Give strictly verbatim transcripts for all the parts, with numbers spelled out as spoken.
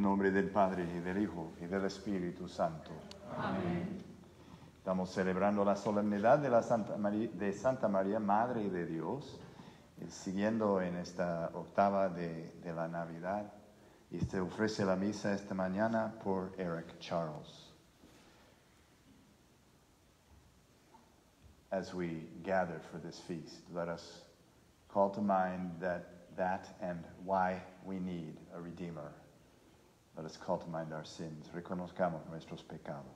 nombre del Padre, y del Hijo, y del Espíritu Santo. Amén. Estamos celebrando la solemnidad de, la Santa María, de Santa María, Madre de Dios, eh, siguiendo en esta octava de, de la Navidad. Y se ofrece la misa esta mañana por Eric Charles. As we gather for this feast, let us call to mind that, that and why we need a Redeemer. Let us call to mind our sins. Reconozcamos nuestros pecados.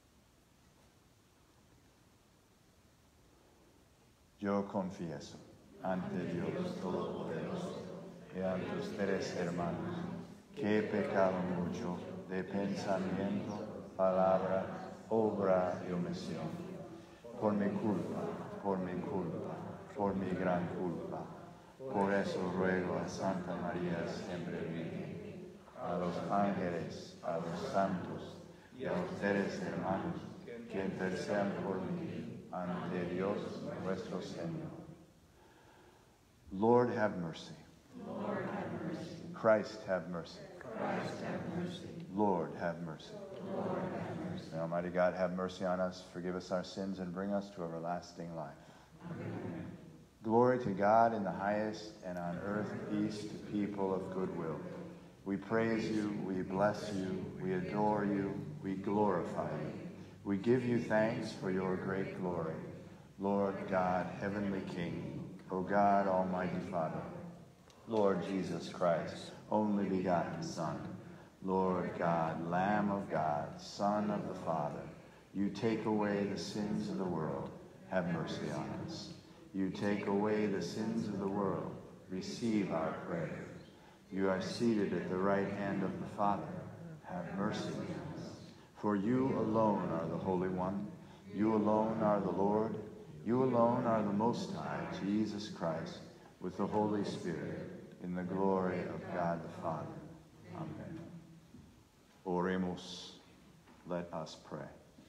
Yo confieso ante Dios Todopoderoso y ante ustedes, hermanos, que he pecado mucho de pensamiento, palabra, obra y omisión. Por mi culpa, por mi culpa, por mi gran culpa. Por eso ruego a Santa María siempre Virgen, a los ángeles, a los santos y a ustedes, hermanos, que intercedan por mí ante Dios nuestro Señor. Lord, have mercy. Lord, have mercy. Christ, have mercy. Christ, have mercy. Lord, have mercy. Lord, have mercy. May Almighty God have mercy on us, forgive us our sins, and bring us to everlasting life. Amen. Glory to God in the highest, and on earth peace to people of good will. We praise you, we bless you, we adore you, we glorify you. We give you thanks for your great glory. Lord God, heavenly King, O God, almighty Father, Lord Jesus Christ, only begotten Son, Lord God, Lamb of God, Son of the Father, you take away the sins of the world, have mercy on us. You take away the sins of the world, receive our prayers. You are seated at the right hand of the Father, have mercy on us. For you alone are the Holy One, you alone are the Lord, you alone are the Most High, Jesus Christ, with the Holy Spirit, in the glory of God the Father. Amen. Oremos, let us pray.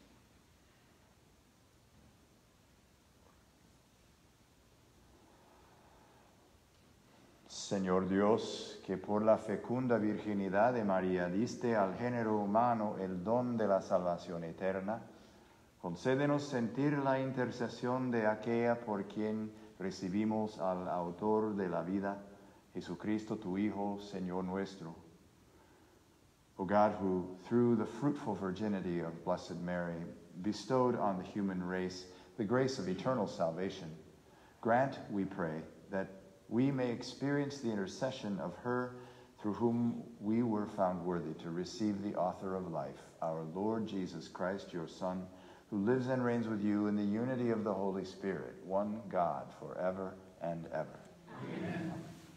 Señor Dios, que por la fecunda virginidad de María diste al género humano el don de la salvación eterna, concédenos sentir la intercesión de aquella por quien recibimos al autor de la vida, Jesucristo tu Hijo, Señor nuestro. O God, who through the fruitful virginity of Blessed Mary bestowed on the human race the grace of eternal salvation, grant, we pray, that we may experience the intercession of her through whom we were found worthy to receive the author of life, our Lord Jesus Christ, your Son, who lives and reigns with you in the unity of the Holy Spirit, one God, forever and ever. Amen.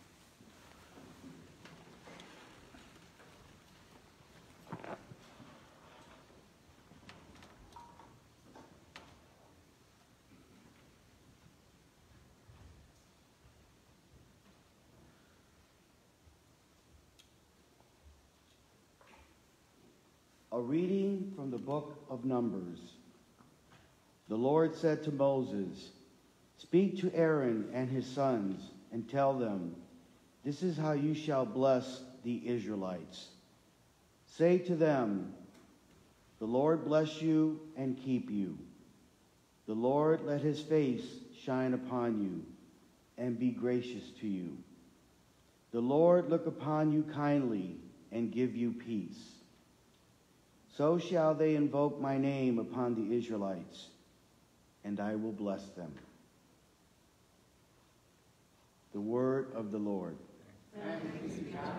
A reading from the book of Numbers. The Lord said to Moses, "Speak to Aaron and his sons, and tell them, this is how you shall bless the Israelites. Say to them, the Lord bless you and keep you. The Lord let his face shine upon you and be gracious to you. The Lord look upon you kindly and give you peace. So shall they invoke my name upon the Israelites, and I will bless them." The word of the Lord. Thanks be to God.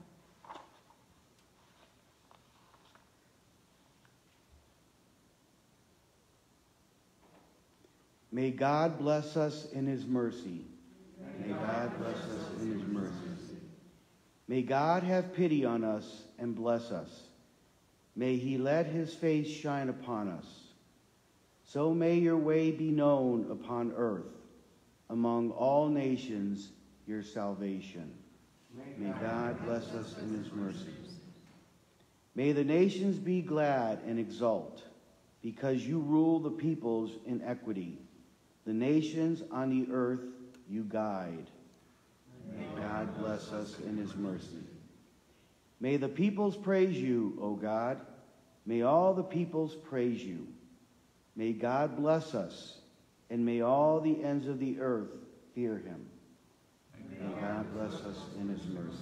May God bless us in his mercy. May God bless us in his mercy. May God have pity on us and bless us. May he let his face shine upon us. So may your way be known upon earth, among all nations your salvation. May God bless us in his mercy. May the nations be glad and exult, because you rule the peoples in equity. The nations on the earth you guide. May God bless us in his mercy. May the peoples praise you, O God. May all the peoples praise you. May God bless us, and may all the ends of the earth fear him. May God bless us in his mercy.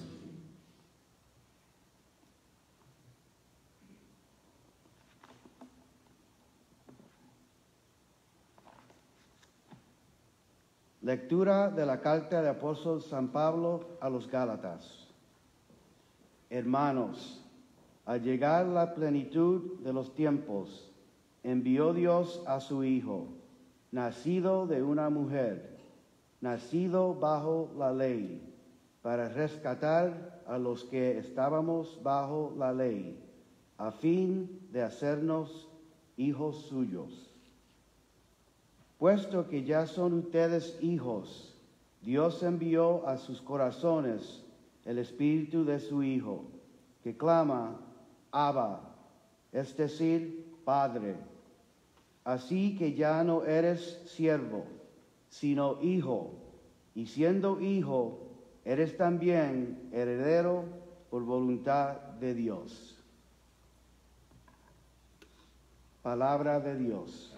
Lectura de la carta del apóstol San Pablo a los Gálatas. Hermanos, al llegar la plenitud de los tiempos, envió Dios a su Hijo, nacido de una mujer, nacido bajo la ley, para rescatar a los que estábamos bajo la ley, a fin de hacernos hijos suyos. Puesto que ya son ustedes hijos, Dios envió a sus corazones el espíritu de su Hijo, que clama, Abba, es decir, Padre. Así que ya no eres siervo, sino hijo, y siendo hijo, eres también heredero por voluntad de Dios. Palabra de Dios.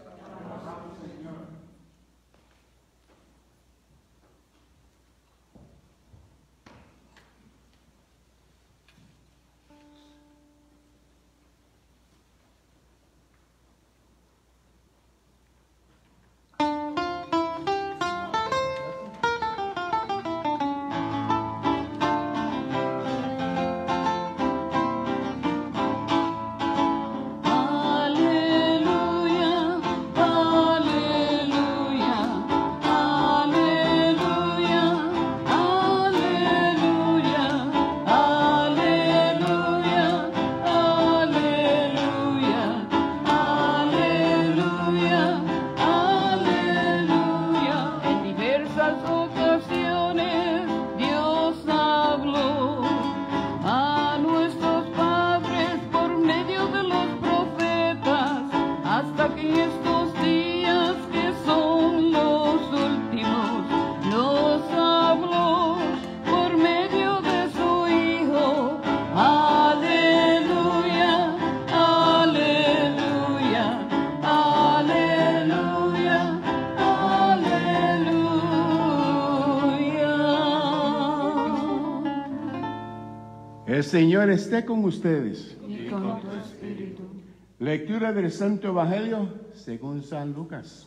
El Señor esté con ustedes. Y con tu espíritu. Lectura del Santo Evangelio según San Lucas.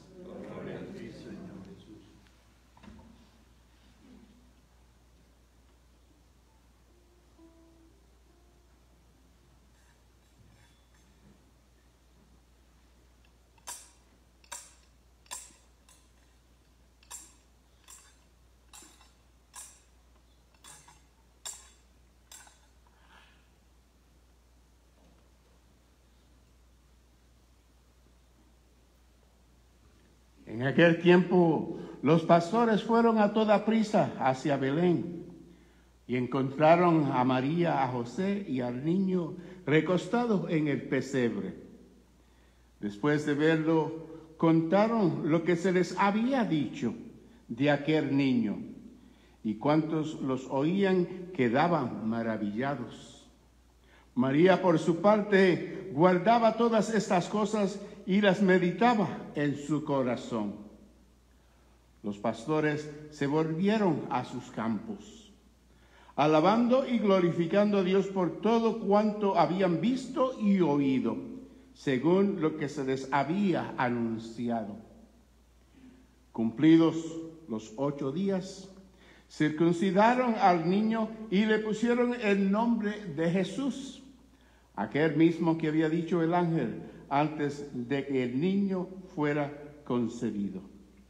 En aquel tiempo, los pastores fueron a toda prisa hacia Belén y encontraron a María, a José y al niño recostado en el pesebre. Después de verlo, contaron lo que se les había dicho de aquel niño, y cuantos los oían quedaban maravillados. María, por su parte, guardaba todas estas cosas y las meditaba en su corazón. Los pastores se volvieron a sus campos, alabando y glorificando a Dios por todo cuanto habían visto y oído, según lo que se les había anunciado. Cumplidos los ocho días, circuncidaron al niño y le pusieron el nombre de Jesús, aquel mismo que había dicho el ángel antes de que el niño fuera concebido.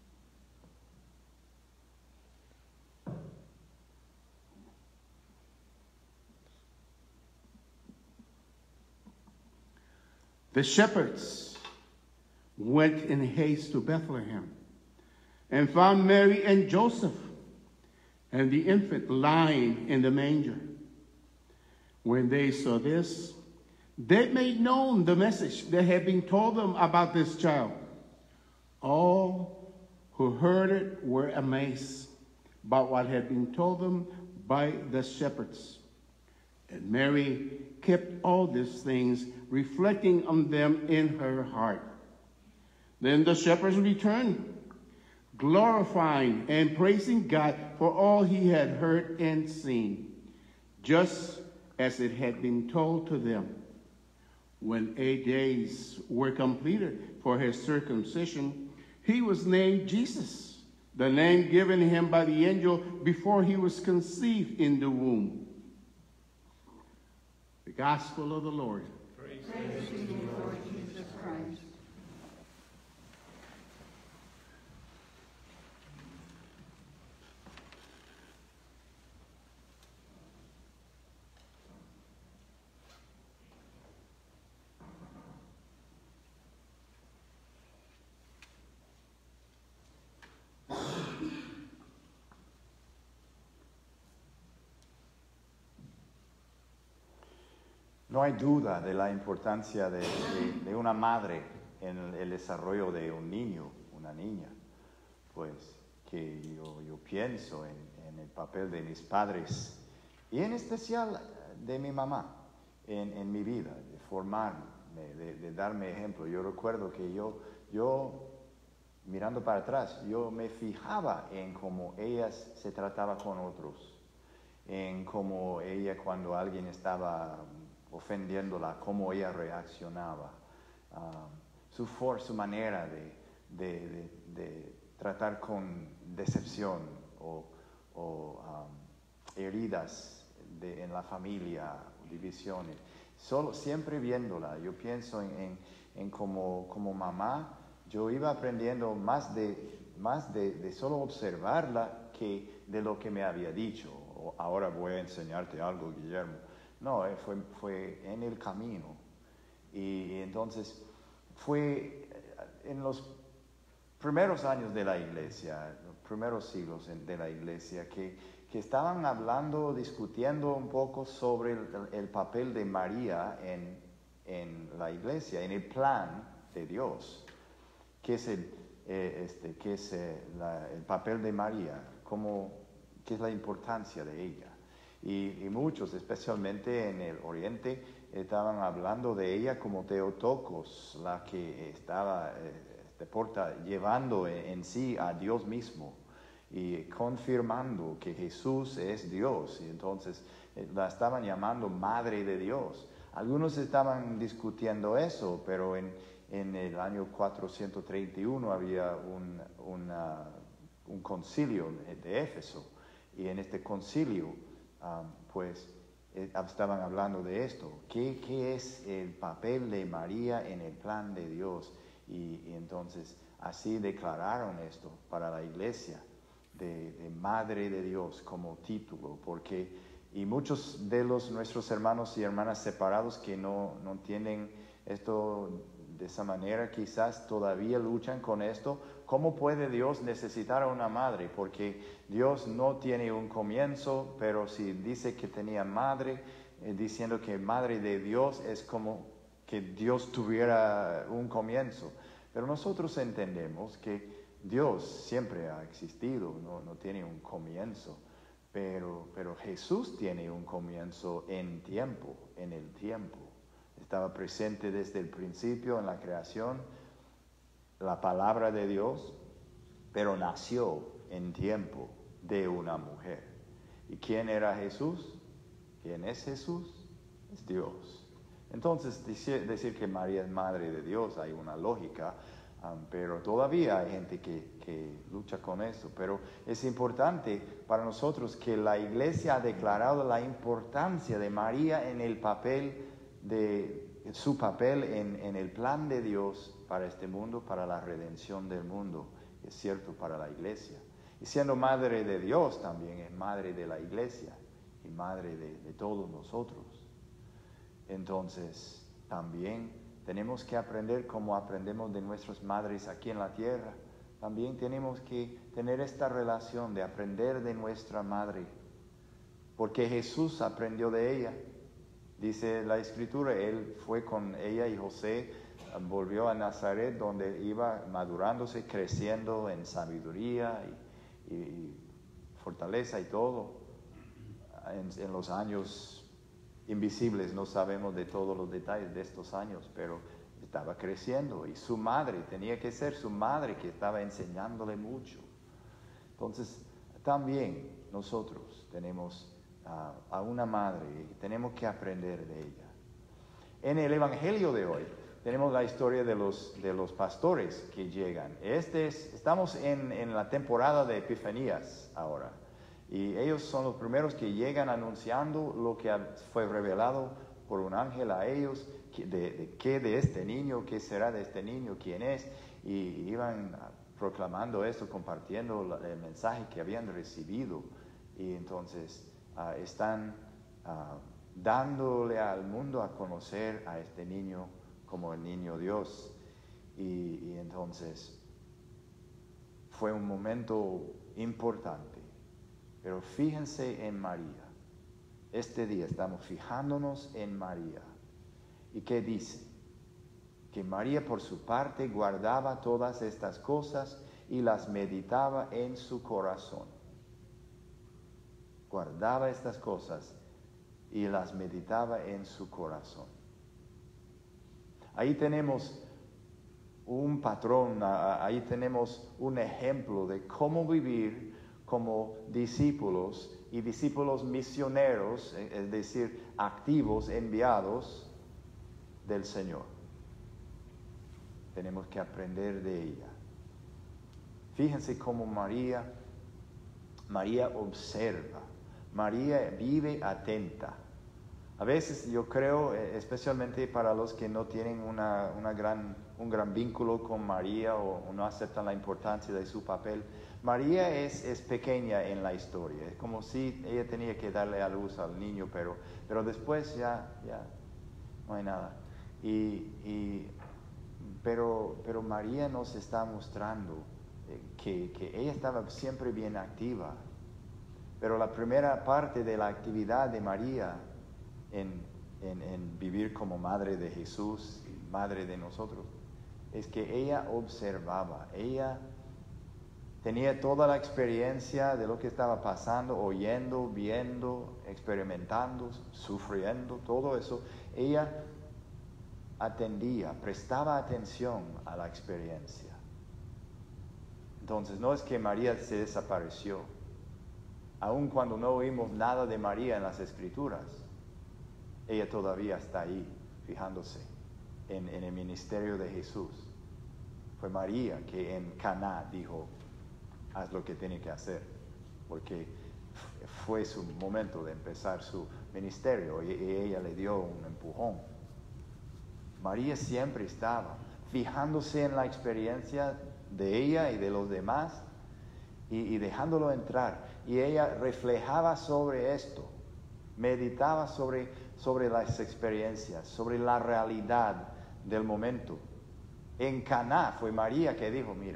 The shepherds went in haste to Bethlehem and found Mary and Joseph and the infant lying in the manger. When they saw this, they made known the message that had been told them about this child. All who heard it were amazed by what had been told them by the shepherds. And Mary kept all these things, reflecting on them in her heart. Then the shepherds returned, glorifying and praising God for all he had heard and seen, just as it had been told to them. When eight days were completed for his circumcision, he was named Jesus, the name given him by the angel before he was conceived in the womb. The Gospel of the Lord. Praise to you, Lord Jesus Christ. No hay duda de la importancia de, de, de una madre en el, el desarrollo de un niño, una niña. Pues que yo, yo pienso en, en el papel de mis padres y en especial de mi mamá en, en mi vida, de formarme, de, de darme ejemplo. Yo recuerdo que yo, yo, mirando para atrás, yo me fijaba en cómo ella se trataba con otros, en cómo ella cuando alguien estaba ofendiéndola, cómo ella reaccionaba, uh, su, for, su manera de, de, de, de tratar con decepción o, o um, heridas de, en la familia, divisiones. Solo, siempre viéndola, yo pienso en, en, en como, como mamá, yo iba aprendiendo más, de, más de, de solo observarla que de lo que me había dicho. O, ahora voy a enseñarte algo, Guillermo. No, fue, fue en el camino. Y, y entonces fue en los primeros años de la iglesia, los primeros siglos de la iglesia, que, que estaban hablando, discutiendo un poco sobre el, el papel de María en, en la iglesia, en el plan de Dios. ¿Qué es el, eh, este, qué es, eh, la, el papel de María? ¿Cómo, ¿Qué es la importancia de ella? Y, y muchos, especialmente en el Oriente, estaban hablando de ella como Theotokos, la que estaba eh, porta, llevando en, en sí a Dios mismo y confirmando que Jesús es Dios. Y entonces eh, la estaban llamando Madre de Dios. Algunos estaban discutiendo eso, pero en, en el año cuatrocientos treinta y uno había un, una, un concilio de Éfeso. Y en este concilio, Um, pues eh, estaban hablando de esto. ¿Qué, ¿Qué es el papel de María en el plan de Dios? Y, y entonces así declararon esto para la iglesia, de, de Madre de Dios como título, porque y muchos de los nuestros hermanos y hermanas separados que no, no tienen esto de esa manera, quizás todavía luchan con esto. ¿Cómo puede Dios necesitar a una madre? Porque Dios no tiene un comienzo, pero si dice que tenía madre, eh, diciendo que madre de Dios es como que Dios tuviera un comienzo. Pero nosotros entendemos que Dios siempre ha existido, no, no tiene un comienzo, pero, pero Jesús tiene un comienzo en tiempo, en el tiempo. Estaba presente desde el principio en la creación, la palabra de Dios, pero nació en tiempo de una mujer. ¿Y quién era Jesús? ¿Quién es Jesús? Es Dios. Entonces, decir, decir que María es madre de Dios, hay una lógica, um, pero todavía hay gente que, que lucha con eso. Pero es importante para nosotros que la iglesia ha declarado la importancia de María en el papel de su papel en, en el plan de Dios para este mundo, para la redención del mundo. Es cierto para la iglesia. Y siendo madre de Dios también es madre de la iglesia y madre de, de todos nosotros. Entonces también tenemos que aprender como aprendemos de nuestras madres aquí en la tierra. También tenemos que tener esta relación de aprender de nuestra madre, porque Jesús aprendió de ella. Dice la Escritura, él fue con ella y José volvió a Nazaret, donde iba madurándose, creciendo en sabiduría y, y, y fortaleza y todo, en, en los años invisibles, no sabemos de todos los detalles de estos años, pero estaba creciendo y su madre, tenía que ser su madre que estaba enseñándole mucho. Entonces, también nosotros tenemos uh, a una madre y tenemos que aprender de ella. En el Evangelio de hoy tenemos la historia de los, de los pastores que llegan. Este es, estamos en, en la temporada de Epifanías ahora. Y ellos son los primeros que llegan anunciando lo que fue revelado por un ángel a ellos, de, de qué de este niño, qué será de este niño, quién es. Y iban proclamando esto, compartiendo el mensaje que habían recibido. Y entonces uh, están uh, dándole al mundo a conocer a este niño como el niño Dios. Y, y entonces fue un momento importante. Pero fíjense en María. Este día estamos fijándonos en María. ¿Y qué dice? Que María por su parte guardaba todas estas cosas y las meditaba en su corazón. Guardaba estas cosas y las meditaba en su corazón. Ahí tenemos un patrón, ahí tenemos un ejemplo de cómo vivir como discípulos y discípulos misioneros, es decir, activos, enviados del Señor. Tenemos que aprender de ella. Fíjense cómo María, María observa, María vive atenta. A veces yo creo, especialmente para los que no tienen una, una gran, un gran vínculo con María o, o no aceptan la importancia de su papel, María es, es pequeña en la historia. Es como si ella tenía que darle a luz al niño, pero, pero después ya, ya no hay nada. Y, y, pero, pero María nos está mostrando que, que ella estaba siempre bien activa. Pero la primera parte de la actividad de María en, en, en vivir como madre de Jesús, madre de nosotros, es que ella observaba, ella tenía toda la experiencia de lo que estaba pasando, oyendo, viendo, experimentando, sufriendo, todo eso. Ella atendía, prestaba atención a la experiencia. Entonces, no es que María se desapareció. Aun cuando no oímos nada de María en las Escrituras, ella todavía está ahí, fijándose en, en el ministerio de Jesús. Fue María que en Caná dijo, haz lo que tiene que hacer, porque fue su momento de empezar su ministerio y, y ella le dio un empujón. María siempre estaba fijándose en la experiencia de ella y de los demás y, y dejándolo entrar. Y ella reflejaba sobre esto, meditaba sobre, sobre las experiencias, sobre la realidad del momento. En Caná fue María que dijo, mira,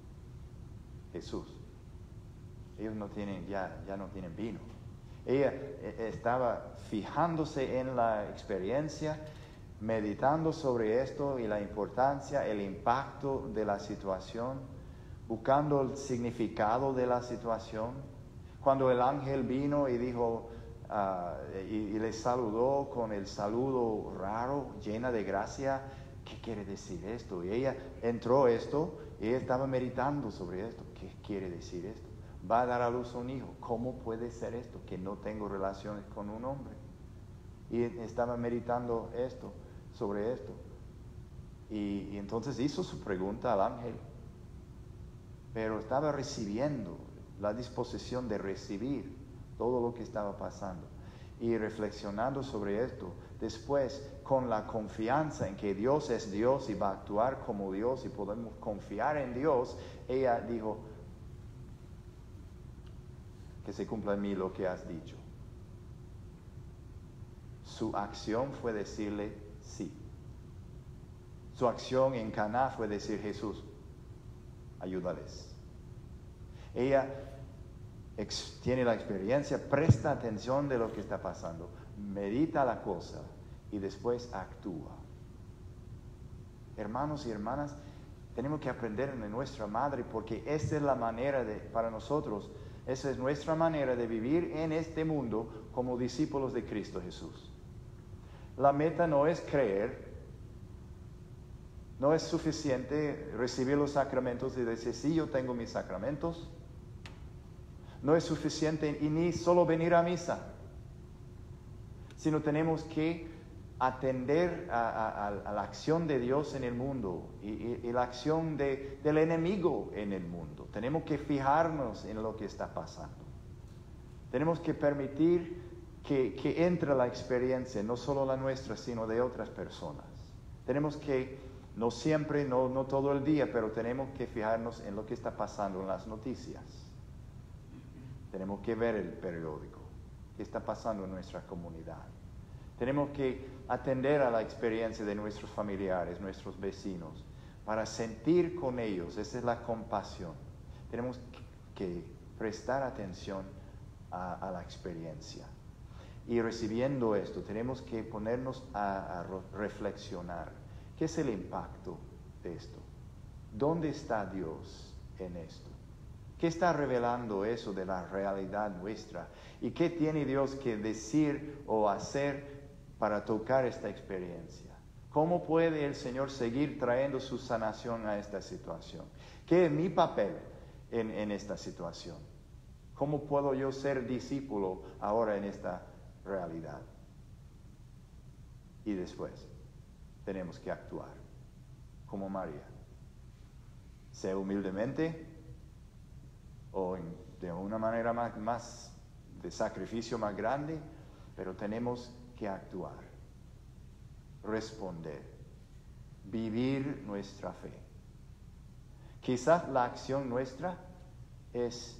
Jesús, ellos no tienen, ya, ya no tienen vino. Ella eh, estaba fijándose en la experiencia, meditando sobre esto y la importancia, el impacto de la situación, buscando el significado de la situación. Cuando el ángel vino y dijo, uh, y, y le saludó con el saludo raro, llena de gracia, ¿qué quiere decir esto? Y ella entró esto, y ella estaba meditando sobre esto. ¿Qué quiere decir esto? Va a dar a luz un hijo. ¿Cómo puede ser esto? Que no tengo relaciones con un hombre. Y estaba meditando esto, sobre esto. Y, y entonces hizo su pregunta al ángel. Pero estaba recibiendo, la disposición de recibir todo lo que estaba pasando. Y reflexionando sobre esto, después con la confianza en que Dios es Dios y va a actuar como Dios y podemos confiar en Dios, ella dijo, que se cumpla en mí lo que has dicho. Su acción fue decirle sí. Su acción en Caná fue decir, Jesús, ayúdales. Ella ex, tiene la experiencia, presta atención de lo que está pasando, medita la cosa y después actúa. Hermanos y hermanas, tenemos que aprender de nuestra madre porque esa es la manera de, para nosotros, esa es nuestra manera de vivir en este mundo como discípulos de Cristo Jesús. La meta no es creer, no es suficiente recibir los sacramentos y decir, sí, yo tengo mis sacramentos. No es suficiente y ni solo venir a misa, sino tenemos que atender a, a, a la acción de Dios en el mundo y, y, y la acción de, del enemigo en el mundo. Tenemos que fijarnos en lo que está pasando. Tenemos que permitir que, que entre la experiencia, no solo la nuestra, sino de otras personas. Tenemos que, no siempre, no, no todo el día, pero tenemos que fijarnos en lo que está pasando en las noticias. Tenemos que ver el periódico, qué está pasando en nuestra comunidad. Tenemos que atender a la experiencia de nuestros familiares, nuestros vecinos, para sentir con ellos, esa es la compasión. Tenemos que prestar atención a, a la experiencia. Y recibiendo esto, tenemos que ponernos a, a reflexionar. ¿Qué es el impacto de esto? ¿Dónde está Dios en esto? ¿Qué está revelando eso de la realidad nuestra? ¿Y qué tiene Dios que decir o hacer para tocar esta experiencia? ¿Cómo puede el Señor seguir trayendo su sanación a esta situación? ¿Qué es mi papel en, en esta situación? ¿Cómo puedo yo ser discípulo ahora en esta realidad? Y después tenemos que actuar como María. Sea humildemente o en, de una manera más, más de sacrificio más grande, pero tenemos que actuar, responder, vivir nuestra fe. Quizás la acción nuestra es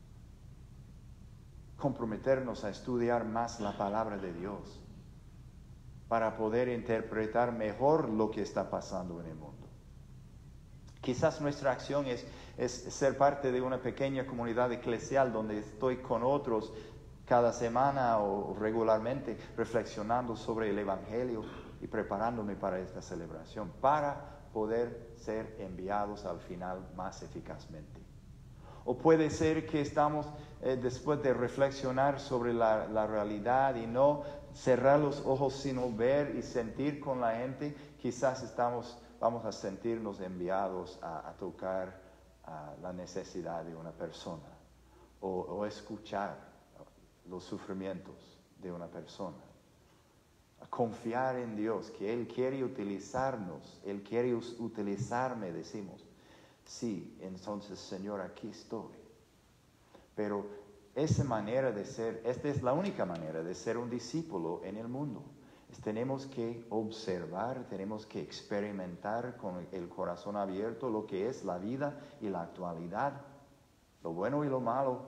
comprometernos a estudiar más la palabra de Dios para poder interpretar mejor lo que está pasando en el mundo. Quizás nuestra acción es, es ser parte de una pequeña comunidad eclesial donde estoy con otros cada semana o regularmente reflexionando sobre el Evangelio y preparándome para esta celebración, para poder ser enviados al final más eficazmente. O puede ser que estamos, eh, después de reflexionar sobre la, la realidad y no cerrar los ojos, sino ver y sentir con la gente, quizás estamos, vamos a sentirnos enviados a, a tocar a la necesidad de una persona o, o escuchar los sufrimientos de una persona. A confiar en Dios, que Él quiere utilizarnos, Él quiere utilizarme, decimos. Sí, entonces, Señor, aquí estoy. Pero esa manera de ser, esta es la única manera de ser un discípulo en el mundo. Es, tenemos que observar, tenemos que experimentar con el corazón abierto lo que es la vida y la actualidad, lo bueno y lo malo,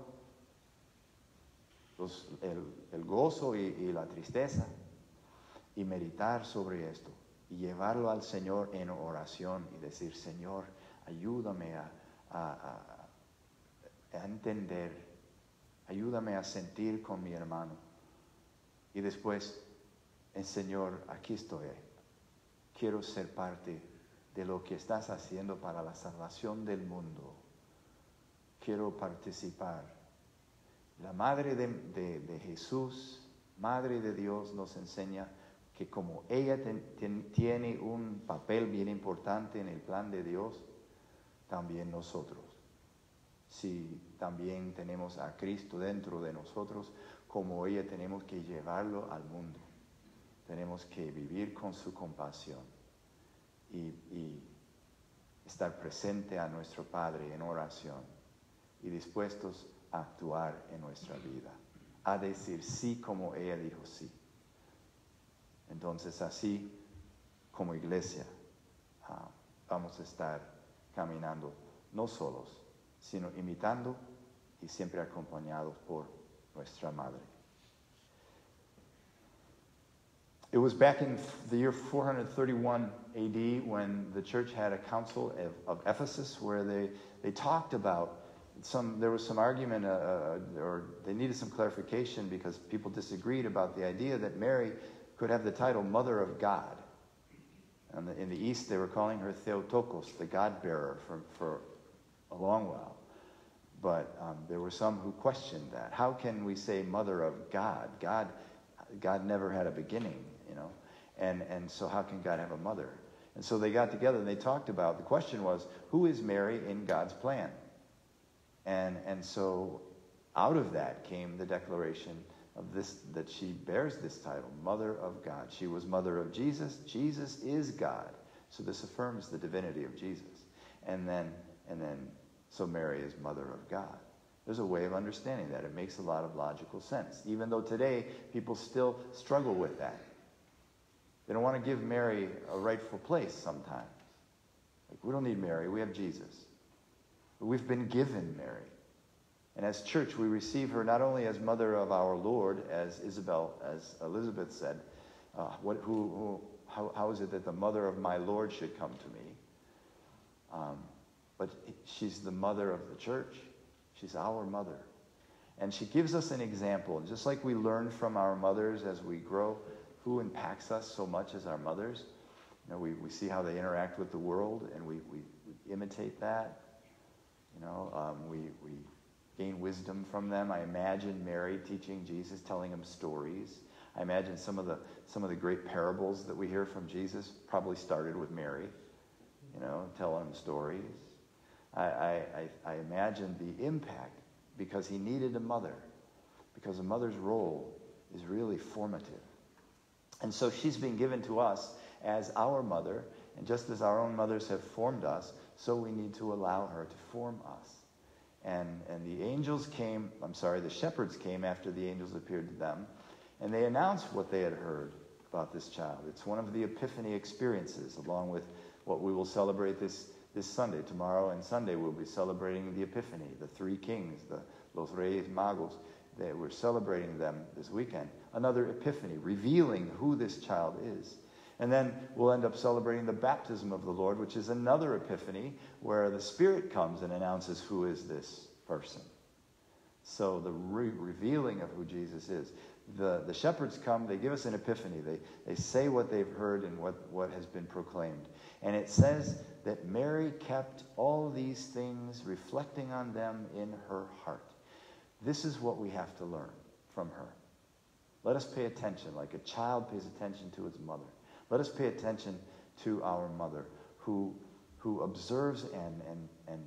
los, el, el gozo y, y la tristeza, y meditar sobre esto, y llevarlo al Señor en oración y decir, Señor, ayúdame a, a, a, a entender, ayúdame a sentir con mi hermano. Y después, el Señor, aquí estoy, quiero ser parte de lo que estás haciendo para la salvación del mundo. Quiero participar. La Madre de, de, de Jesús, Madre de Dios, nos enseña que como ella ten, ten, tiene un papel bien importante en el plan de Dios, también nosotros. Si también tenemos a Cristo dentro de nosotros, como ella tenemos que llevarlo al mundo. Tenemos que vivir con su compasión y, y estar presente a nuestro Padre en oración y dispuestos a actuar en nuestra vida, a decir sí como ella dijo sí. Entonces así como iglesia uh, vamos a estar caminando no solos, sino imitando y siempre acompañados por nuestra Madre. It was back in the year four thirty-one A D when the church had a council of, of Ephesus where they, they talked about some, there was some argument, uh, or they needed some clarification because people disagreed about the idea that Mary could have the title Mother of God. And the, in the East, they were calling her Theotokos, the God-bearer, for, for a long while. But um, there were some who questioned that. How can we say Mother of God? God, God never had a beginning, you know. And, and so how can God have a mother? And so they got together and they talked about, the question was, who is Mary in God's plan? And, and so out of that came the declaration of this, that she bears this title, Mother of God. She was mother of Jesus. Jesus is God. So this affirms the divinity of Jesus. And then, and then, so Mary is mother of God. There's a way of understanding that. It makes a lot of logical sense, even though today people still struggle with that. They don't want to give Mary a rightful place sometimes. Like, we don't need Mary, we have Jesus. But we've been given Mary. And as church, we receive her not only as mother of our Lord, as Isabel, as Elizabeth said, uh, what, who, who, how, how is it that the mother of my Lord should come to me? Um, but she's the mother of the church. She's our mother. And she gives us an example. And just like we learn from our mothers as we grow, who impacts us so much as our mothers? You know, we, we see how they interact with the world, and we, we, we imitate that. You know, um, we, we gain wisdom from them. I imagine Mary teaching Jesus, telling him stories. I imagine some of the some of the great parables that we hear from Jesus probably started with Mary, you know, telling him stories. I, I, I, I imagine the impact, because he needed a mother, because a mother's role is really formative. And so she's been given to us as our mother, and just as our own mothers have formed us, so we need to allow her to form us. And, and the angels came, I'm sorry, the shepherds came after the angels appeared to them, and they announced what they had heard about this child. It's one of the Epiphany experiences, along with what we will celebrate this, this Sunday. Tomorrow and Sunday we'll be celebrating the Epiphany, the three kings, the Los Reyes Magos. They, we're celebrating them this weekend. Another Epiphany, revealing who this child is. And then we'll end up celebrating the baptism of the Lord, which is another Epiphany, where the Spirit comes and announces who is this person. So the re- revealing of who Jesus is. The, the shepherds come, they give us an epiphany. They, they say what they've heard and what, what has been proclaimed. And it says that Mary kept all these things, reflecting on them in her heart. This is what we have to learn from her. Let us pay attention, like a child pays attention to its mother. Let us pay attention to our mother, who, who observes and, and, and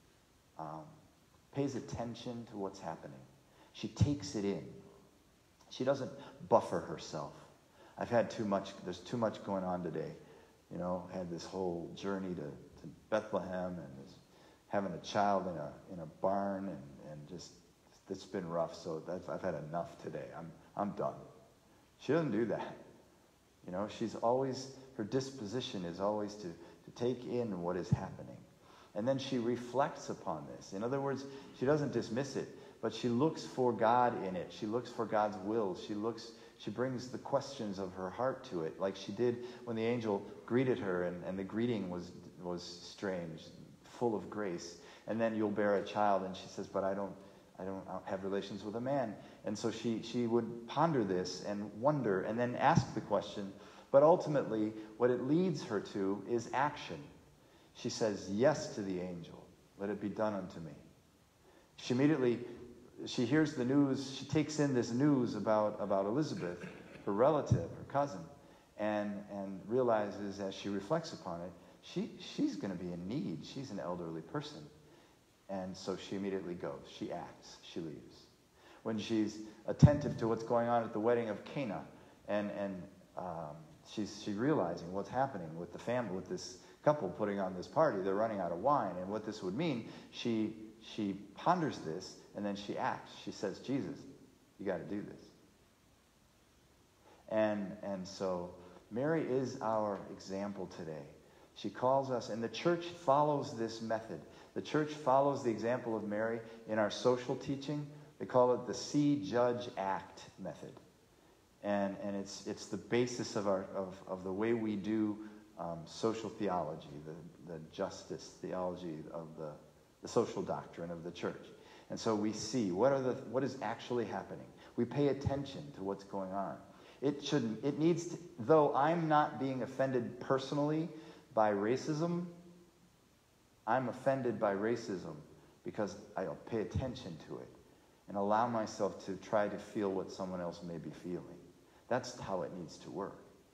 um, pays attention to what's happening. She takes it in. She doesn't buffer herself. I've had too much, there's too much going on today. You know, had this whole journey to, to Bethlehem, and this, having a child in a in a barn, and, and just, it's been rough. So that's, I've had enough today. I'm I'm done. She doesn't do that. You know, she's always, her disposition is always to, to take in what is happening. And then she reflects upon this. In other words, she doesn't dismiss it, but she looks for God in it. She looks for God's will. She looks, she brings the questions of her heart to it, like she did when the angel greeted her, and, and the greeting was was strange, full of grace. And then you'll bear a child, and she says, but I don't, I don't have relations with a man. And so she, she would ponder this and wonder and then ask the question. But ultimately, what it leads her to is action. She says yes to the angel. Let it be done unto me. She immediately, she hears the news. She takes in this news about, about Elizabeth, her relative, her cousin, and, and realizes as she reflects upon it, she, she's going to be in need. She's an elderly person. And so she immediately goes. She acts. She leaves. When she's attentive to what's going on at the wedding of Cana, and and um, she's she realizing what's happening with the family, with this couple putting on this party, they're running out of wine, and what this would mean. She she ponders this, and then she acts. She says, "Jesus, you got to do this." And and so Mary is our example today. She calls us, and the church follows this method. The church follows the example of Mary in our social teaching. They call it the see, judge, act method. And, and it's, it's the basis of, our, of, of the way we do um, social theology, the, the justice theology of the, the social doctrine of the church. And so we see what, are the, what is actually happening. We pay attention to what's going on. It shouldn't, it needs to, though I'm not being offended personally by racism, I'm offended by racism because I'll pay attention to it and allow myself to try to feel what someone else may be feeling. That's how it needs to work.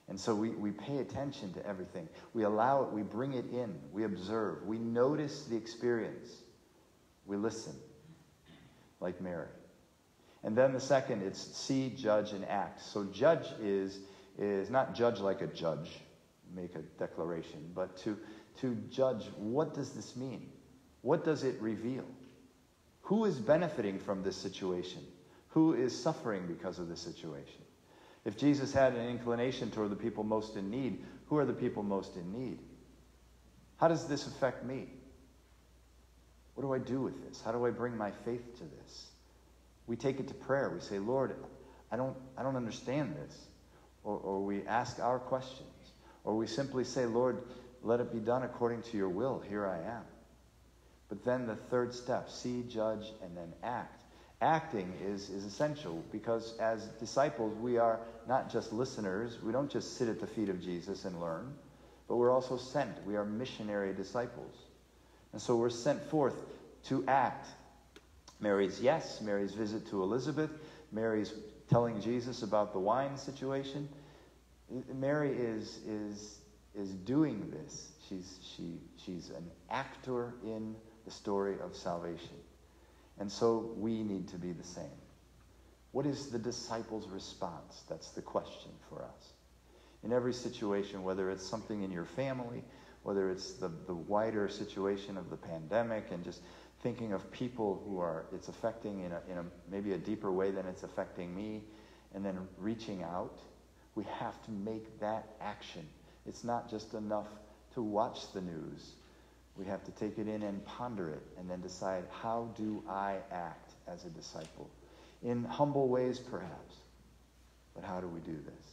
And so we, we pay attention to everything. We allow it, we bring it in, we observe, we notice the experience, we listen, like Mary. And then the second, it's see, judge, and act. So judge is, is not judge like a judge, make a declaration, but to, to judge, what does this mean? What does it reveal? Who is benefiting from this situation? Who is suffering because of this situation? If Jesus had an inclination toward the people most in need, who are the people most in need? How does this affect me? What do I do with this? How do I bring my faith to this? We take it to prayer. We say, Lord, I don't, I don't understand this. Or, or we ask our questions. Or we simply say, Lord, let it be done according to your will. Here I am. But then the third step, see, judge, and then act. Acting is, is essential because as disciples, we are not just listeners. We don't just sit at the feet of Jesus and learn, but we're also sent. We are missionary disciples. And so we're sent forth to act. Mary's yes, Mary's visit to Elizabeth, Mary's telling Jesus about the wine situation. Mary is, is, is doing this. She's, she, she's an actor in the story of salvation. And so we need to be the same. What is the disciples' response? That's the question for us. In every situation, whether it's something in your family, whether it's the, the wider situation of the pandemic and just thinking of people who are, it's affecting in, a, in a, maybe a deeper way than it's affecting me, and then reaching out, we have to make that action. It's not just enough to watch the news. We have to take it in and ponder it and then decide, how do I act as a disciple? In humble ways, perhaps. But how do we do this?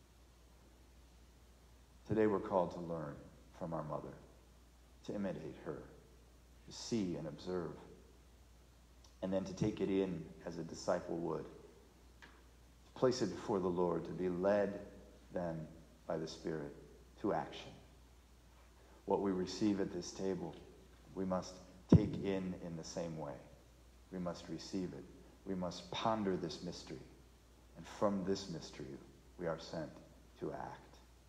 Today we're called to learn from our mother, to imitate her, to see and observe, and then to take it in as a disciple would. To place it before the Lord, to be led then by the Spirit to action. What we receive at this table, we must take in in the same way. We must receive it. We must ponder this mystery. And from this mystery, we are sent to act.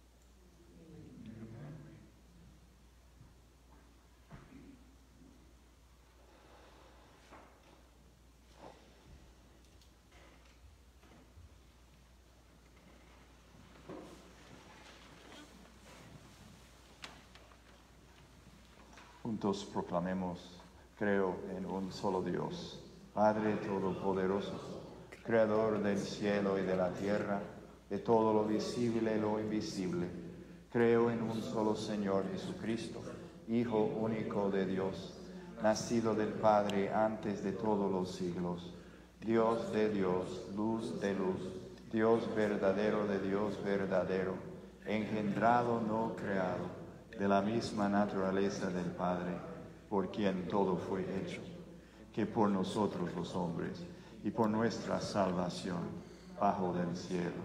Juntos proclamemos, creo en un solo Dios, Padre Todopoderoso, Creador del cielo y de la tierra, de todo lo visible y lo invisible. Creo en un solo Señor Jesucristo, Hijo único de Dios, nacido del Padre antes de todos los siglos, Dios de Dios, luz de luz, Dios verdadero de Dios verdadero, engendrado no creado, de la misma naturaleza del Padre, por quien todo fue hecho, que por nosotros los hombres, y por nuestra salvación, bajo del cielo,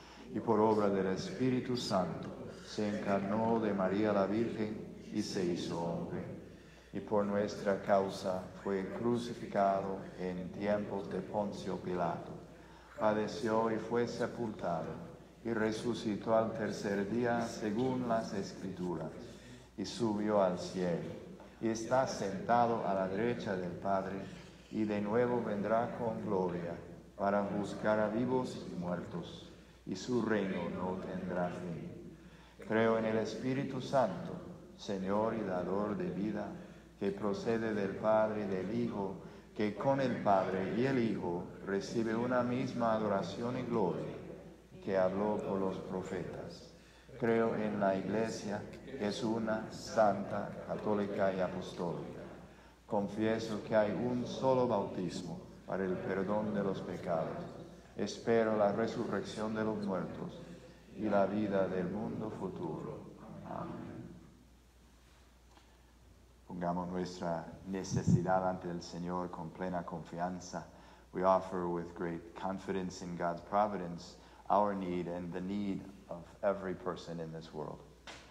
y por obra del Espíritu Santo, se encarnó de María la Virgen y se hizo hombre, y por nuestra causa fue crucificado en tiempos de Poncio Pilato, padeció y fue sepultado, y resucitó al tercer día según las Escrituras, y subió al cielo, y está sentado a la derecha del Padre, y de nuevo vendrá con gloria para juzgar a vivos y muertos, y su reino no tendrá fin. Creo en el Espíritu Santo, Señor y dador de vida, que procede del Padre y del Hijo, que con el Padre y el Hijo recibe una misma adoración y gloria, que habló por los profetas. Creo en la Iglesia, que es una, santa, católica y apostólica. Confieso que hay un solo bautismo para el perdón de los pecados. Espero la resurrección de los muertos y la vida del mundo futuro. Amén. Pongamos nuestra necesidad ante el Señor con plena confianza. We offer with great confidence in God's providence our need and the need of every person in this world.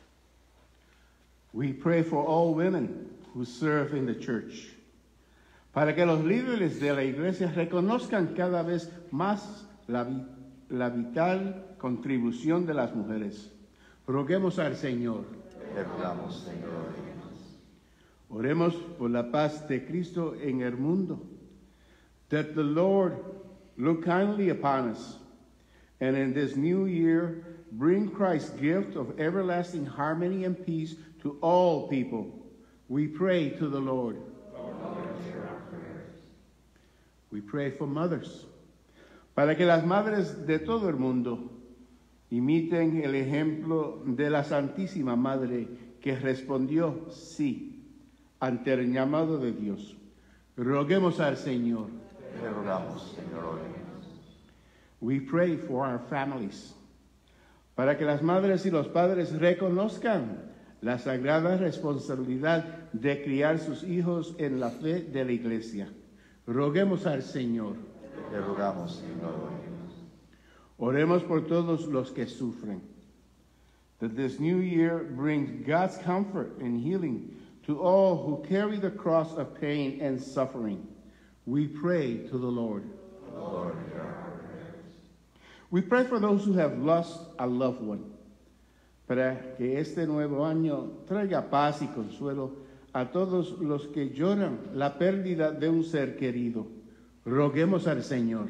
We pray for all women who serve in the church, para que los líderes de la iglesia reconozcan cada vez más la, la vital contribución de las mujeres. Roguemos al Señor. Te rogamos, Señor. Oremos por la paz de Cristo en el mundo. That the Lord look kindly upon us, and in this new year bring Christ's gift of everlasting harmony and peace to all people. We pray to the Lord. We pray for mothers, para que las madres de todo el mundo imiten el ejemplo de la Santísima Madre que respondió sí ante el llamado de Dios. Roguemos al Señor. Te rogamos, Señor. We pray for our families, para que las madres y los padres reconozcan la sagrada responsabilidad de criar sus hijos en la fe de la Iglesia. Roguemos al Señor. Te rogamos, Señor. Oremos por todos los que sufren. That this new year brings God's comfort and healing to all who carry the cross of pain and suffering. We pray to the Lord. Lord, We pray for those who have lost a loved one, para que este nuevo año traiga paz y consuelo a todos los que lloran la pérdida de un ser querido. Roguemos al Señor.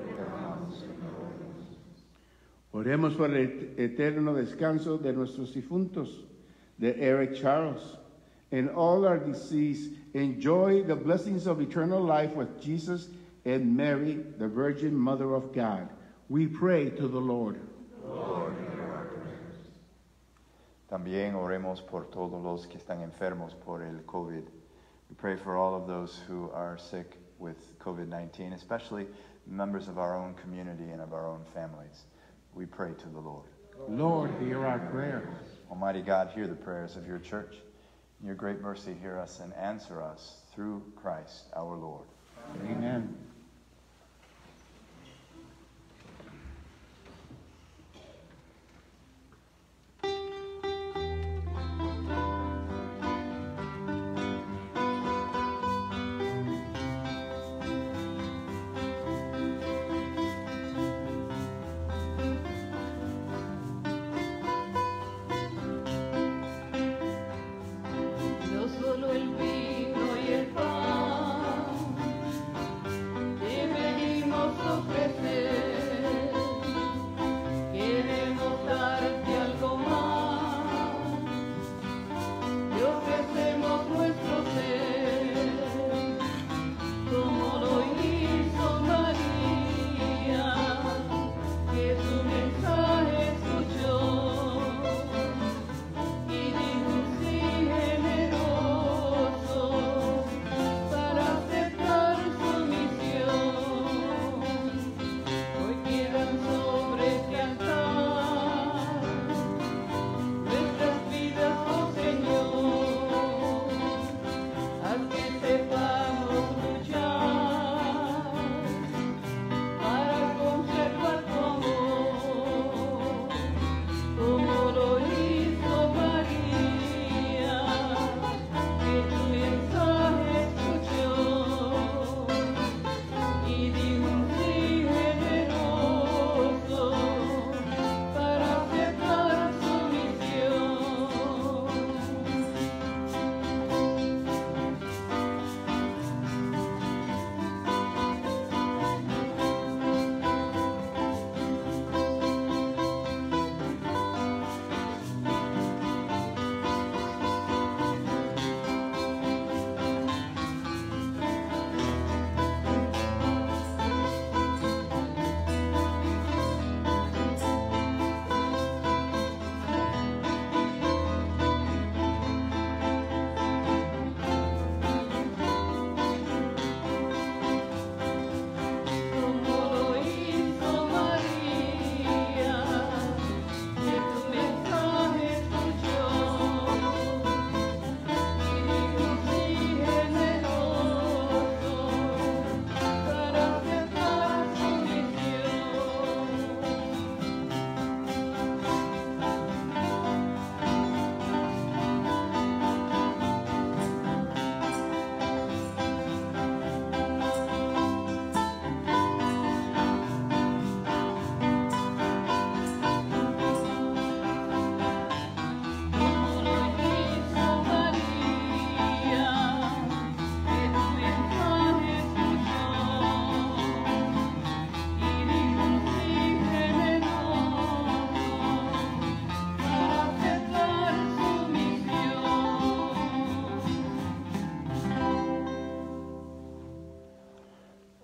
Oremos por el eterno descanso de nuestros difuntos, de Eric Charles, and all our deceased. Enjoy the blessings of eternal life with Jesus and Mary, the Virgin Mother of God. We pray to the Lord. Lord, también oremos por todos los que están enfermos por el COVID. We pray for all of those who are sick with COVID nineteen, especially members of our own community and of our own families. We pray to the Lord. Lord, hear our prayer. Almighty God, hear the prayers of your church. In your great mercy, hear us and answer us through Christ our Lord. Amen. No solo el vino y el pan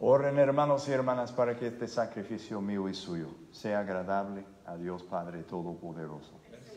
Oren hermanos y hermanas para que este sacrificio mío y suyo sea agradable a Dios Padre Todopoderoso.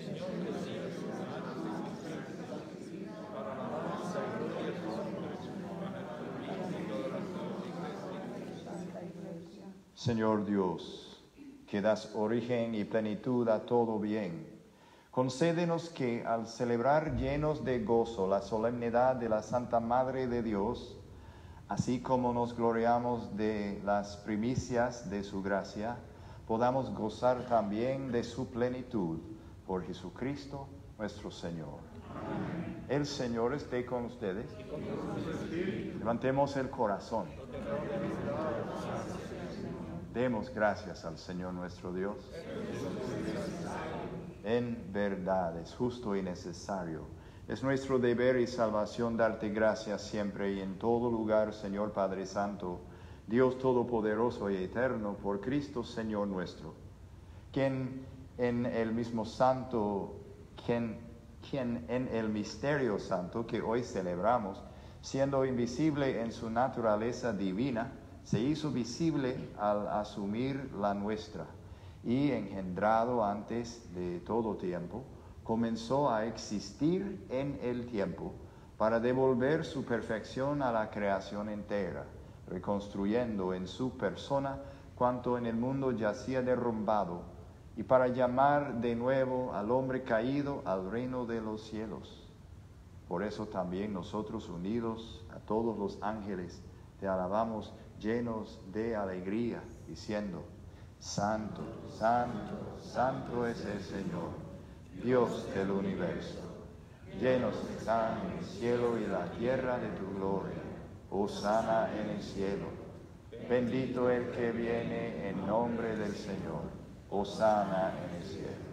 Señor Dios, que das origen y plenitud a todo bien, concédenos que al celebrar llenos de gozo la solemnidad de la Santa Madre de Dios, así como nos gloriamos de las primicias de su gracia, podamos gozar también de su plenitud por Jesucristo nuestro Señor. Amén. El Señor esté con ustedes. Levantemos el corazón. Demos gracias al Señor nuestro Dios. En verdad es justo y necesario. Es nuestro deber y salvación darte gracias siempre y en todo lugar, Señor Padre Santo, Dios Todopoderoso y Eterno, por Cristo Señor nuestro, quien en el mismo santo, quien, quien en el misterio santo que hoy celebramos, siendo invisible en su naturaleza divina, se hizo visible al asumir la nuestra y engendrado antes de todo tiempo, comenzó a existir en el tiempo para devolver su perfección a la creación entera, reconstruyendo en su persona cuanto en el mundo yacía derrumbado, y para llamar de nuevo al hombre caído al reino de los cielos. Por eso también nosotros, unidos a todos los ángeles, te alabamos llenos de alegría, diciendo: Santo, Santo, Santo es el Señor, Dios del universo. Llenos están el cielo y la tierra de tu gloria. Hosana en el cielo. Bendito el que viene en nombre del Señor. Hosana en el cielo.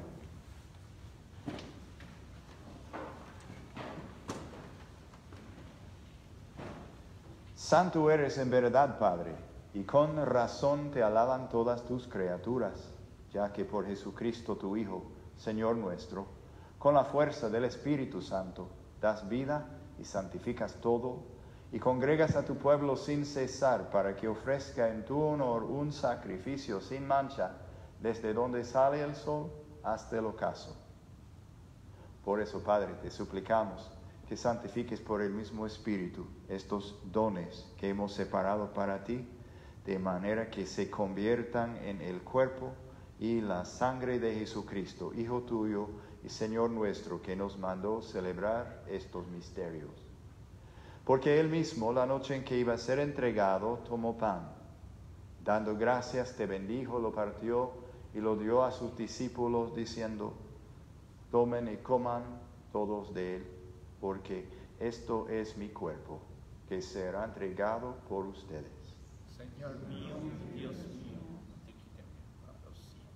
Santo eres en verdad, Padre, y con razón te alaban todas tus criaturas, ya que por Jesucristo tu Hijo, Señor nuestro, con la fuerza del Espíritu Santo, das vida y santificas todo, y congregas a tu pueblo sin cesar para que ofrezca en tu honor un sacrificio sin mancha, desde donde sale el sol hasta el ocaso. Por eso, Padre, te suplicamos que santifiques por el mismo Espíritu estos dones que hemos separado para ti, de manera que se conviertan en el cuerpo y la sangre de Jesucristo, Hijo tuyo y Señor nuestro, que nos mandó celebrar estos misterios. Porque él mismo, la noche en que iba a ser entregado, tomó pan. Dando gracias, te bendijo, lo partió y lo dio a sus discípulos, diciendo: tomen y coman todos de él, porque esto es mi cuerpo, que será entregado por ustedes. Señor mío, Dios mío, no te quite mi pecado siempre.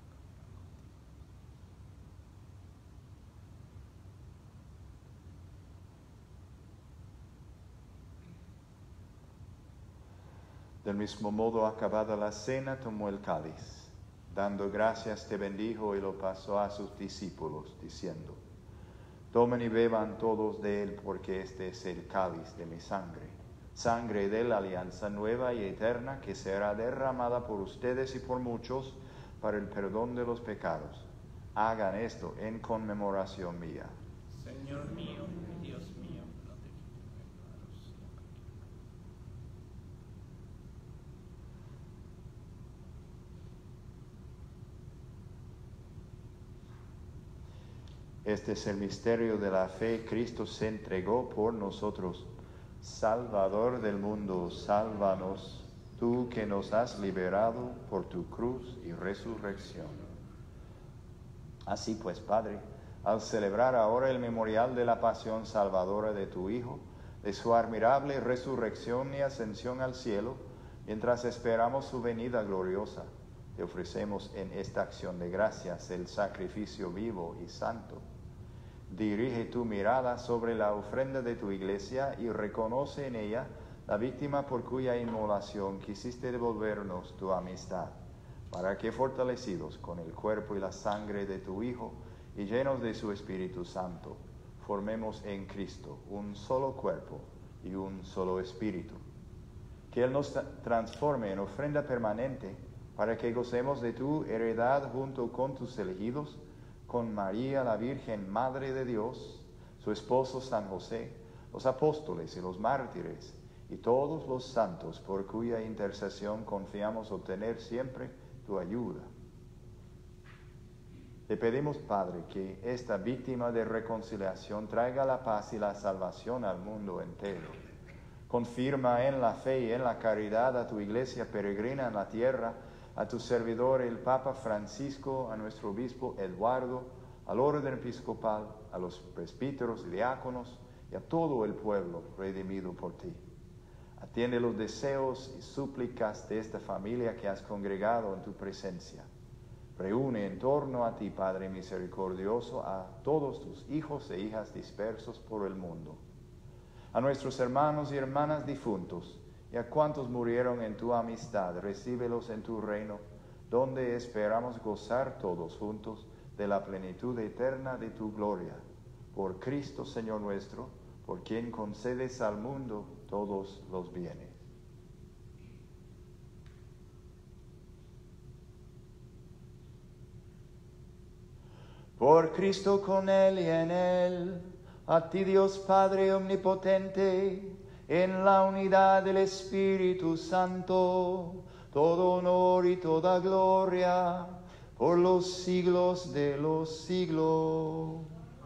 Del mismo modo, acabada la cena, tomó el cáliz. Dando gracias, te bendijo y lo pasó a sus discípulos, diciendo: tomen y beban todos de él, porque este es el cáliz de mi sangre, sangre de la alianza nueva y eterna, que será derramada por ustedes y por muchos para el perdón de los pecados. Hagan esto en conmemoración mía. Señor mío, Dios mío, no te quite mi pecado siempre. Este es el misterio de la fe. Cristo se entregó por nosotros. Salvador del mundo, sálvanos, tú que nos has liberado por tu cruz y resurrección. Así pues, Padre, al celebrar ahora el memorial de la pasión salvadora de tu Hijo, de su admirable resurrección y ascensión al cielo, mientras esperamos su venida gloriosa, te ofrecemos en esta acción de gracias el sacrificio vivo y santo. Dirige tu mirada sobre la ofrenda de tu iglesia y reconoce en ella la víctima por cuya inmolación quisiste devolvernos tu amistad, para que, fortalecidos con el cuerpo y la sangre de tu Hijo y llenos de su Espíritu Santo, formemos en Cristo un solo cuerpo y un solo espíritu. que Él nos transforme en ofrenda permanente para que gocemos de tu heredad junto con tus elegidos, con María la Virgen, Madre de Dios, su esposo San José, los apóstoles y los mártires, y todos los santos por cuya intercesión confiamos obtener siempre tu ayuda. Te pedimos, Padre, que esta víctima de reconciliación traiga la paz y la salvación al mundo entero. Confirma en la fe y en la caridad a tu iglesia peregrina en la tierra, a tu servidor el Papa Francisco, a nuestro obispo Eduardo, al orden episcopal, a los presbíteros y diáconos y a todo el pueblo redimido por ti. Atiende los deseos y súplicas de esta familia que has congregado en tu presencia. Reúne en torno a ti, Padre misericordioso, a todos tus hijos e hijas dispersos por el mundo. A nuestros hermanos y hermanas difuntos y a cuantos murieron en tu amistad, recíbelos en tu reino, donde esperamos gozar todos juntos de la plenitud eterna de tu gloria. Por Cristo, Señor nuestro, por quien concedes al mundo todos los bienes. Por Cristo, con Él y en Él, a ti Dios Padre omnipotente, en la unidad del Espíritu Santo, todo honor y toda gloria, por los siglos de los siglos.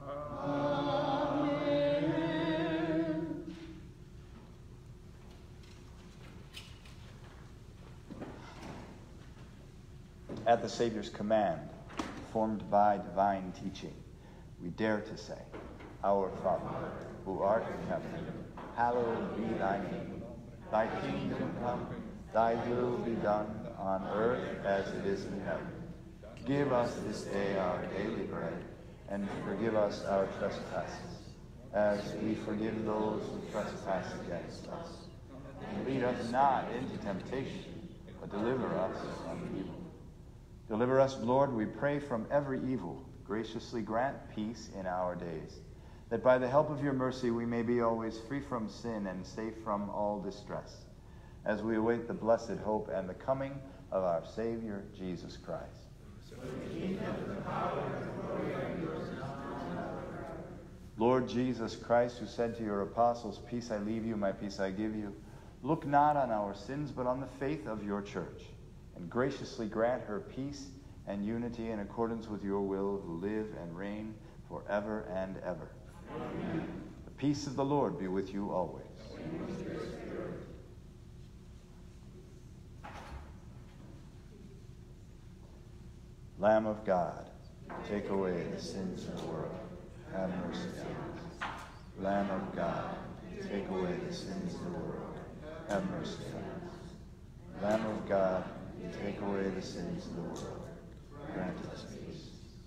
At the Savior's command, formed by divine teaching, we dare to say, Our Father, who art in heaven, hallowed be thy name. Thy kingdom come, thy will be done on earth as it is in heaven. Give us this day our daily bread, and forgive us our trespasses, as we forgive those who trespass against us. And lead us not into temptation, but deliver us from evil. Deliver us, Lord, we pray, from every evil. Graciously grant peace in our days, that by the help of your mercy we may be always free from sin and safe from all distress, as we await the blessed hope and the coming of our Savior, Jesus Christ. Lord Jesus Christ, who said to your apostles, Peace I leave you, my peace I give you, look not on our sins, but on the faith of your church, and graciously grant her peace and unity in accordance with your will, who live and reign forever and ever. Amen. The peace of the Lord be with you always. Lamb of God, take away the sins of the world. Have mercy on us. Lamb of God, take away the sins of the world. Have mercy on us. Lamb of God, take away the sins of the world. Grant us peace.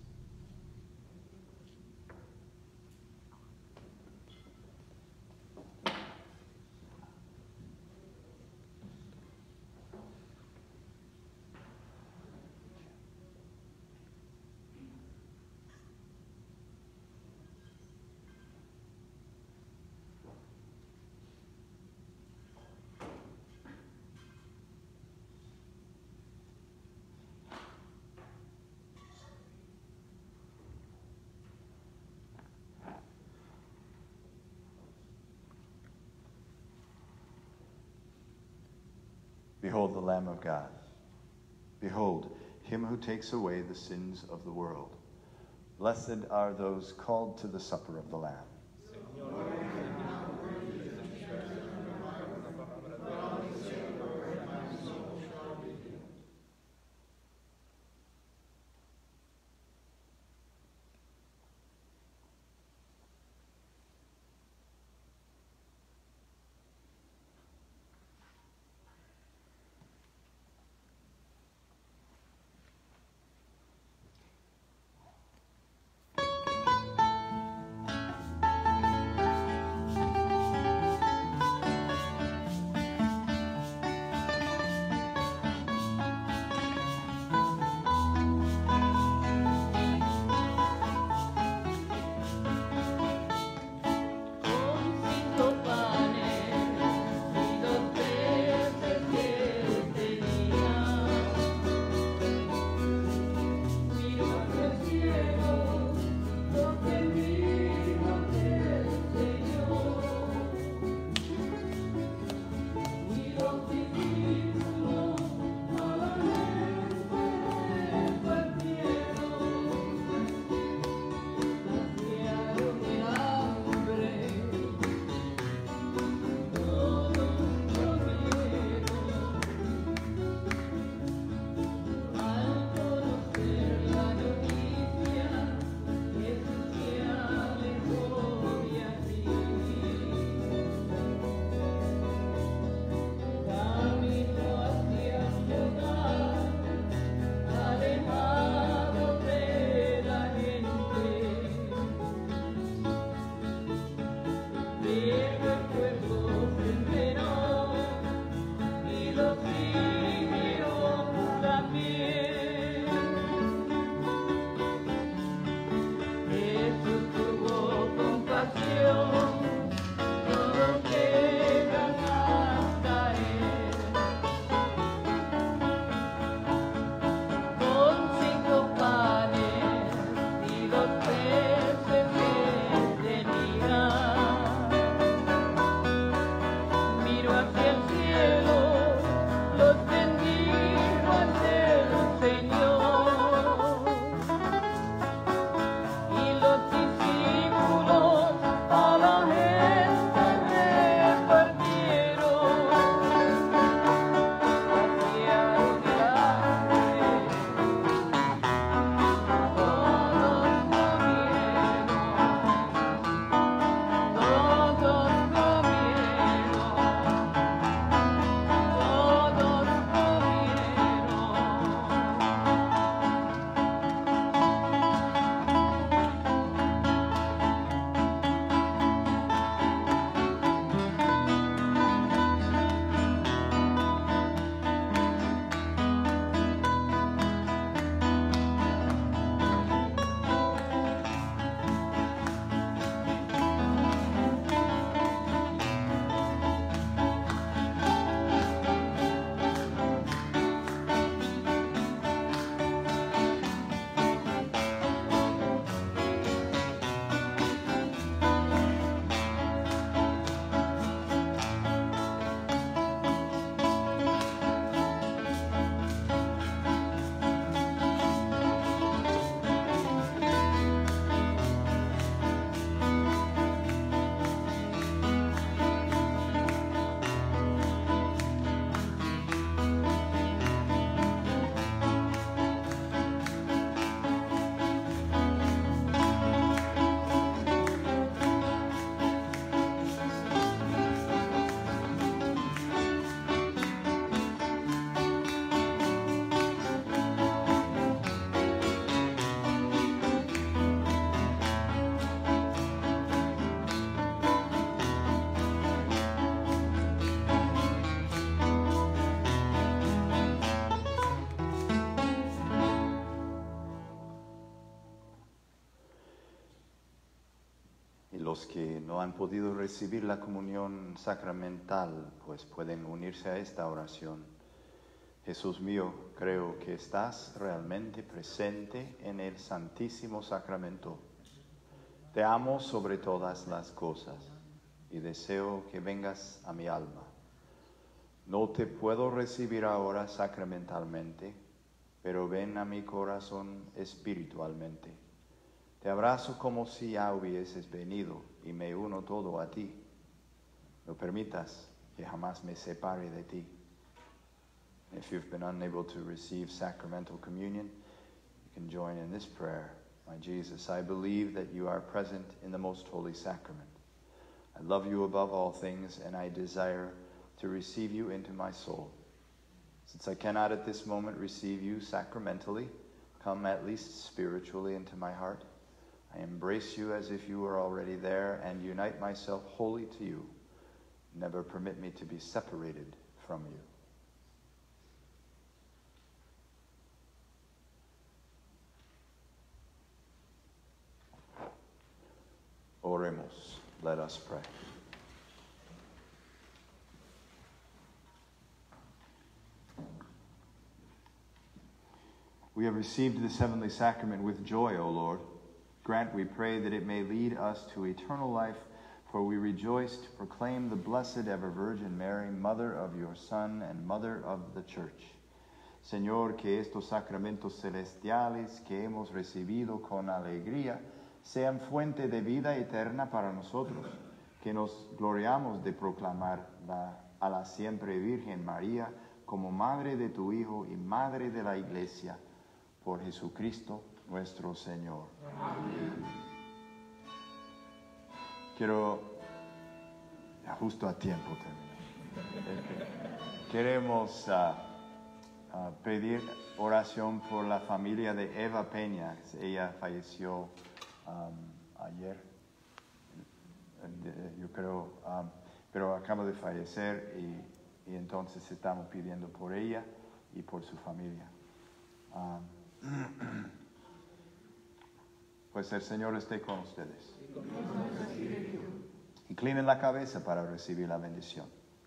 Behold the Lamb of God. Behold him who takes away the sins of the world. Blessed are those called to the supper of the Lamb. Los que no han podido recibir la comunión sacramental, pues pueden unirse a esta oración. Jesús mío, creo que estás realmente presente en el Santísimo Sacramento. Te amo sobre todas las cosas y deseo que vengas a mi alma. No te puedo recibir ahora sacramentalmente, pero ven a mi corazón espiritualmente. Te abrazo como si ya hubieses venido y me uno todo a ti. No permitas que jamás me separe de ti. If you've been unable to receive sacramental communion, you can join in this prayer. My Jesus, I believe that you are present in the most holy sacrament. I love you above all things, and I desire to receive you into my soul. Since I cannot at this moment receive you sacramentally, come at least spiritually into my heart. I embrace you as if you were already there and unite myself wholly to you. Never permit me to be separated from you. Oremos. Let us pray. We have received this heavenly sacrament with joy, O Lord. Grant, we pray, that it may lead us to eternal life, for we rejoice to proclaim the Blessed Ever Virgin Mary, Mother of your Son and Mother of the Church. Señor, que estos sacramentos celestiales que hemos recibido con alegría sean fuente de vida eterna para nosotros, que nos gloriamos de proclamar la, a la siempre Virgen María como Madre de tu Hijo y Madre de la Iglesia, por Jesucristo nuestro Señor. Amén. Quiero, justo a tiempo terminar. Queremos uh, uh, pedir oración por la familia de Eva Peña. Ella falleció um, ayer, yo creo, um, pero acaba de fallecer y, y entonces estamos pidiendo por ella y por su familia. Um, Pues el Señor esté con ustedes. Inclinen la cabeza para recibir la bendición.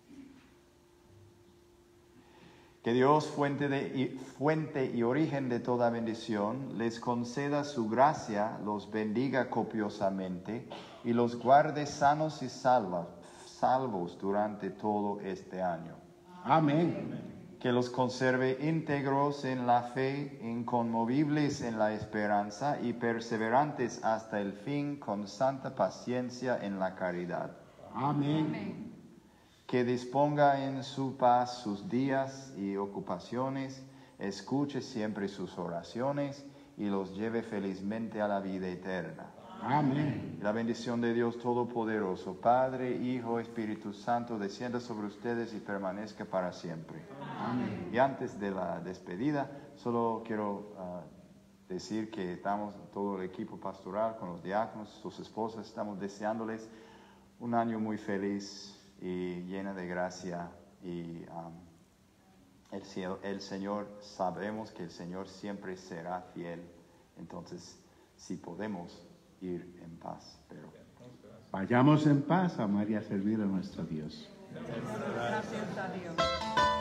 Que Dios, fuente, de, y, fuente y origen de toda bendición, les conceda su gracia, los bendiga copiosamente y los guarde sanos y salva, salvos durante todo este año. Amén. Que los conserve íntegros en la fe, inconmovibles en la esperanza y perseverantes hasta el fin con santa paciencia en la caridad. Amén. Que disponga en su paz sus días y ocupaciones, escuche siempre sus oraciones y los lleve felizmente a la vida eterna. Amén. La bendición de Dios Todopoderoso, Padre, Hijo, Espíritu Santo, descienda sobre ustedes y permanezca para siempre. Amén. Y antes de la despedida, solo quiero uh, decir que estamos, todo el equipo pastoral, con los diáconos, sus esposas, estamos deseándoles un año muy feliz y lleno de gracia. Y um, el, el Señor, sabemos que el Señor siempre será fiel. Entonces, si podemos ir en paz, pero vayamos en paz a amar y a servir a nuestro Dios. Gracias a Dios.